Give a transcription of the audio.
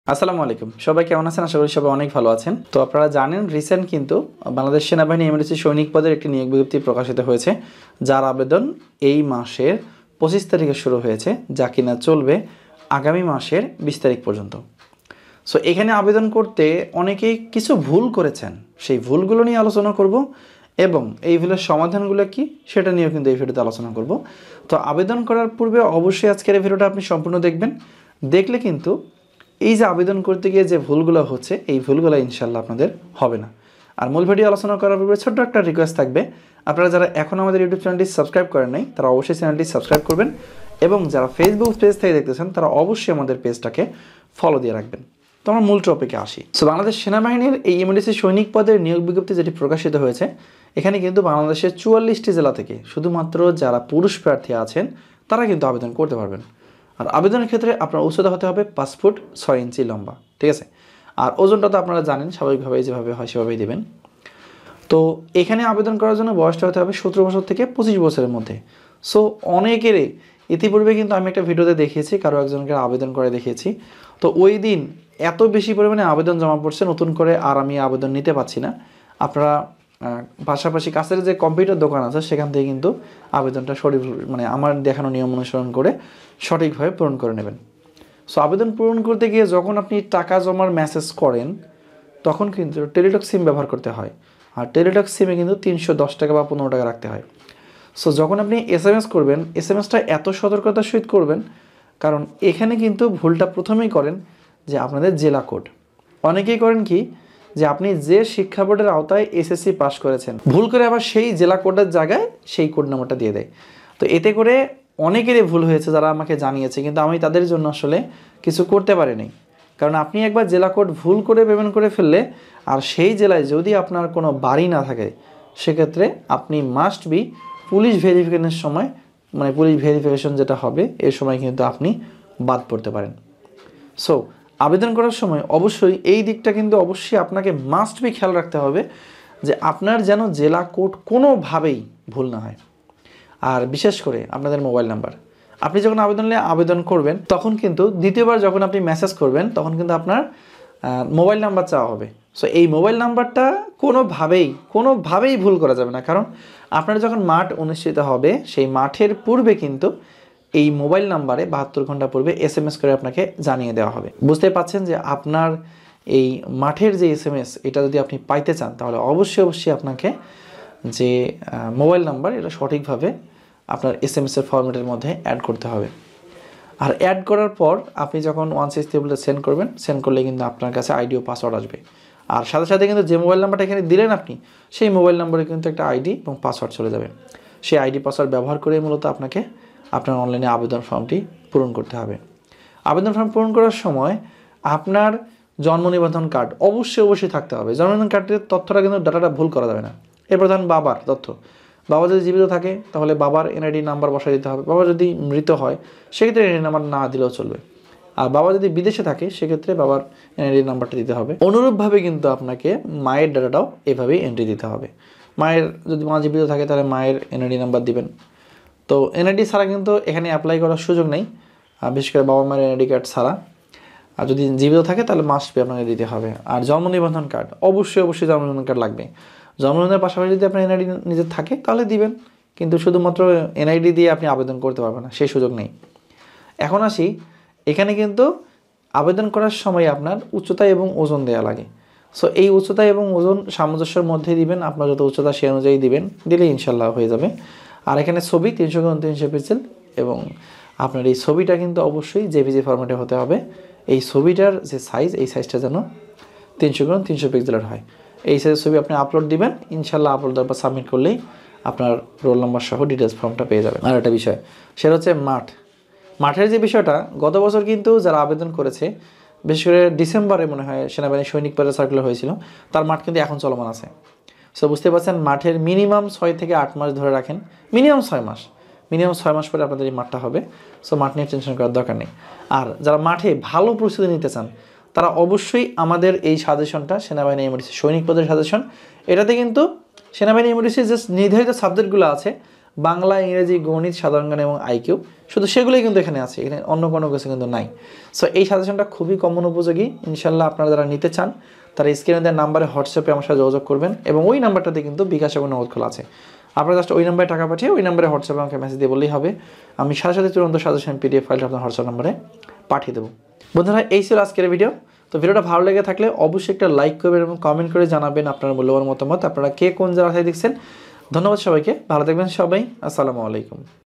আসসালামু আলাইকুম সবাই কেমন আছেন আশা করি সবাই অনেক ভালো আছেন তো আপনারা জানেন রিসেন্ট কিন্তু বাংলাদেশ সেনাবাহিনী এমএলসি সৈনিক পদের একটি নিয়োগ বিজ্ঞপ্তি প্রকাশিত হয়েছে যার আবেদন এই মাসের 25 তারিখে শুরু হয়েছে যা কিনা চলবে আগামী মাসের 20 তারিখ পর্যন্ত সো এখানে আবেদন করতে অনেকেই কিছু ভুল করেছেন সেই ভুলগুলো নিয়ে আলোচনা করব এবং এই ভুলের সমাধানগুলো কি সেটা নিয়েও কিন্তু এই ভিডিওতে আলোচনা করব তো আবেদন করার পূর্বে অবশ্যই আজকের এই ভিডিওটা আপনি সম্পূর্ণ দেখবেন দেখলে কিন্তু এই যে আবেদন করতে গিয়ে যে ভুলগুলো হচ্ছে এই ভুলগুলো ইনশাআল্লাহ আপনাদের হবে না আর মূল ভিডিও আলোচনা করার পূর্বে ছোট্ট একটা রিকোয়েস্ট থাকবে আপনারা যারা এখন আমাদের ইউটিউব চ্যানেলটি সাবস্ক্রাইব করেন নাই তারা অবশ্যই চ্যানেলটি সাবস্ক্রাইব করবেন এবং যারা ফেসবুক পেজ থেকে দেখতেছেন তারা অবশ্যই আমাদের পেজটাকে ফলো দিয়ে রাখবেন তো আমরা মূল টপিকে আসি সো বাংলাদেশ সেনাবাহিনীর এই এমএলসি সৈনিক পদের নিয়োগ বিজ্ঞপ্তি যেটি প্রকাশিত হয়েছে এখানে কিন্তু বাংলাদেশের 44টি জেলা থেকে শুধুমাত্র যারা পুরুষ প্রার্থী আছেন তারা কিন্তু আবেদন করতে পারবেন আর আবেদনের ক্ষেত্রে আপনার উচ্চতা হতে হবে 5 ফুট 6 ইঞ্চি লম্বা ঠিক আছে আর ওজনটা তো আপনারা জানেন স্বাভাবিকভাবে যেভাবে হয় সেভাবেই দেবেন তো এখানে আবেদন করার জন্য বয়সটা হতে হবে 17 বছর থেকে 25 বছরের মধ্যে সো অনেকেরই ইতিপূর্বে কিন্তু আমি একটা ভিডিওতে দেখিয়েছি কারো একজনকে আবেদন করে দেখিয়েছি তো ওই দিন এত বেশি পরিমাণে আবেদন জমা পড়ছে নতুন করে আর আমি আবেদন নিতে পারছি না আপনারা পাশাপাশি কাছের যে কম্পিউটার দোকান আছে সেখান থেকে কিন্তু আবেদনটা সঠিক মানে আমার দেখানো নিয়ম অনুসরণ করে সঠিকভাবে পূরণ করে নেবেন সো আবেদন পূরণ করতে গিয়ে যখন আপনি টাকা জমার মেসেজ করেন তখন কিন্তু টেলিটক সিম ব্যবহার করতে হয় আর টেলিটক সিমে কিন্তু 310 টাকা বা 15 টাকা রাখতে হয় সো যখন আপনি এসএমএস করবেন এসএমএসটা এত সতর্কতার সহিত করবেন কারণ এখানে কিন্তু ভুলটা প্রথমেই করেন যে আপনাদের জেলা কোড অনেকেই করেন কি যে আপনি যে শিক্ষা বোর্ডের আওতায় এসএসসি পাস করেছেন ভুল করে আবার সেই জেলা কোডের জায়গায় সেই কোড নাম্বারটা দিয়ে দেয় তো এতে করে অনেকেরই ভুল হয়েছে যারা আমাকে জানিয়েছে কিন্তু আমি তাদের জন্য আসলে কিছু করতে পারিনি কারণ আপনি একবার জেলা কোড ভুল করে পেমেন্ট করে ফেললে আর সেই জেলায় যদি আপনার কোনো বাড়ি না থাকে সেক্ষেত্রে আপনি মাস্ট বি পুলিশ ভেরিফিকেশনের সময় মানে পুলিশ ভেরিফিকেশন যেটা হবে এই সময় কিন্তু আপনি বাদ পড়তে পারেন সো আবেদন করার সময় অবশ্যই এই দিকটা কিন্তু অবশ্যই আপনাকে মাস্ট বি খেয়াল রাখতে হবে যে আপনার যেন জেলা কোড কোনোভাবেই ভুল না হয় আর বিশেষ করে আপনাদের মোবাইল নাম্বার আপনি যখন আবেদন করবেন তখন কিন্তু দ্বিতীয়বার যখন আপনি মেসেজ করবেন তখন কিন্তু আপনার মোবাইল নাম্বার চাওয়া হবে সো এই মোবাইল নাম্বারটা কোনোভাবেই ভুল করা যাবে না কারণ আপনার যখন মাঠ অনুষ্ঠিত হবে সেই মাঠের পূর্বে কিন্তু এই মোবাইল নাম্বারে 72 ঘন্টা পূর্বে এসএমএস করে আপনাকে জানিয়ে দেওয়া হবে বুঝতে পারছেন যে আপনার এই মাঠের যে এসএমএস এটা যদি আপনি পাইতে চান তাহলে অবশ্যই আপনাকে যে মোবাইল নাম্বার এটা সঠিকভাবে আপনার এসএমএস এর ফরম্যাটের মধ্যে অ্যাড করতে হবে আর অ্যাড করার পর আপনি যখন 163 সেন্ড করবেন সেন্ড করলে কিন্তু আপনার কাছে আইডি ও পাসওয়ার্ড আসবে আর সাথে সাথে কিন্তু যে মোবাইল নাম্বারটা এখানে দিলেন আপনি সেই মোবাইল নম্বরে কিন্তু একটা আইডি এবং পাসওয়ার্ড চলে যাবে সেই আইডি পাসওয়ার্ড ব্যবহার করে মূলত আপনাকে আপনার অনলাইনে আবেদন ফর্মটি পূরণ করতে হবে আবেদন ফর্ম পূরণ করার সময় আপনার জন্ম নিবন্ধন কার্ড অবশ্যই থাকতে হবে জন্ম নিবন্ধন কার্ডের তথ্যটা কিন্তু ডাটাটা ভুল করা যাবে না এর প্রধান বাবার তথ্য বাবা যদি জীবিত থাকে তাহলে বাবার এনআইডি নাম্বার বসাই দিতে হবে বাবা যদি মৃত হয় সেক্ষেত্রে এনআইডি নাম্বার না দিলেও চলবে আর বাবা যদি বিদেশে থাকে সেক্ষেত্রে বাবার এনআইডি নাম্বারটা দিতে হবে অনুরূপভাবে কিন্তু আপনাকে মায়ের ডাটাটাও এভাবেই এন্ট্রি দিতে হবে মায়ের যদি মা জীবিত থাকে তাহলে মায়ের এনআইডি নাম্বার দিবেন তো এনআইডি ছাড়া কিন্তু এখানে অ্যাপ্লাই করার সুযোগ নেই বিশেষ করে বাবা মায়ের এনআইডি কার্ড ছাড়া আর যদি জীবিত থাকে তাহলে মাস্ট বি আপনাকে দিতে হবে আর জন্ম নিবন্ধন কার্ড অবশ্যই জন্ম নিবন্ধন কার্ড লাগবে জন্ম নিবন্ধনের পাশাপাশি যদি আপনার এনআইডি নিজের থাকে তাহলে দিবেন কিন্তু শুধুমাত্র এনআইডি দিয়ে আপনি আবেদন করতে পারবেন না সেই সুযোগ নেই এখন আসি এখানে কিন্তু আবেদন করার সময় আপনার উচ্চতা এবং ওজন দেওয়া লাগে সো এই উচ্চতা এবং ওজন সামঞ্জস্যের মধ্যে দিবেন আপনার যত উচ্চতা সেই অনুযায়ী দিবেন দিলে ইনশাল্লাহ হয়ে যাবে আর এখানে ছবি 300x300 পিক্সেল এবং আপনার এই ছবিটা কিন্তু অবশ্যই জেপিজি ফরম্যাটে হতে হবে এই ছবিটার যে সাইজ এই সাইজটা যেন 300x300 পিক্সেলের হয় এই সাইজের ছবি আপনি আপলোড দিবেন ইনশাল্লাহ আপলোড দেওয়ার পর সাবমিট করলেই আপনার রোল নাম্বার সহ ডিটেলস ফর্মটা পেয়ে যাবেন আর একটা বিষয় সেটা হচ্ছে মাঠের যে বিষয়টা গত বছর কিন্তু যারা আবেদন করেছে বিশেষ করে ডিসেম্বরে মনে হয় সেনাবাহিনী সৈনিক পদের সার্কুলার হয়েছিল তার মাঠ কিন্তু এখন চলমান আছে সো বুঝতে পারছেন মাঠের মিনিমাম 6 থেকে 8 মাস ধরে রাখেন মিনিমাম 6 মাস পরে আপনাদের এই মাঠটা হবে সো মাঠ নিয়ে টেনশন করার দরকার নেই আর যারা মাঠে ভালো প্রস্তুতি নিতে চান তারা অবশ্যই আমাদের এই সাজেশনটা সেনাবাহিনী এমএলসি সৈনিক পদের সাজেশন এটাতে কিন্তু সেনাবাহিনী এমএলসি যে নির্ধারিত সাবজেক্টগুলো আছে বাংলা, ইংরেজি, গণিত, সাধারণ জ্ঞান এবং আইকিউ, শুধু সেগুলোই কিন্তু এখানে আছে, এখানে অন্য কোনো কিছু কিন্তু নাই। সো এই সাজেশনটা খুবই কমন উপযোগী। ইনশাল্লাহ আপনারা যারা নিতে চান তারা স্ক্রিনে দেওয়া নাম্বারে হোয়াটসঅ্যাপে আমার সাথে যোগাযোগ করবেন, এবং ওই নাম্বারটাতে কিন্তু বিকাশ এবং নগদ খোলা আছে। আপনারা জাস্ট ওই নাম্বারে টাকা পাঠিয়ে ওই নাম্বারে হোয়াটসঅ্যাপে আমাকে মেসেজ দিয়ে বললেই হবে, আমি সাথে সাথে তুরন্ত সাজেশন PDF ফাইলটা আপনার হোয়াটসঅ্যাপ নাম্বারে পাঠিয়ে দেবো। বন্ধুরা, এই ছিল আজকের ভিডিও। তো ভিডিওটা ভালো লেগে থাকলে অবশ্যই একটা লাইক করবেন এবং কমেন্ট করে জানাবেন আপনার মূল্যবান মতামত, আপনারা কে কোন জায়গায় দেখছেন। ধন্যবাদ সবাইকে, ভালো থাকবেন সবাই, আসসালামু আলাইকুম।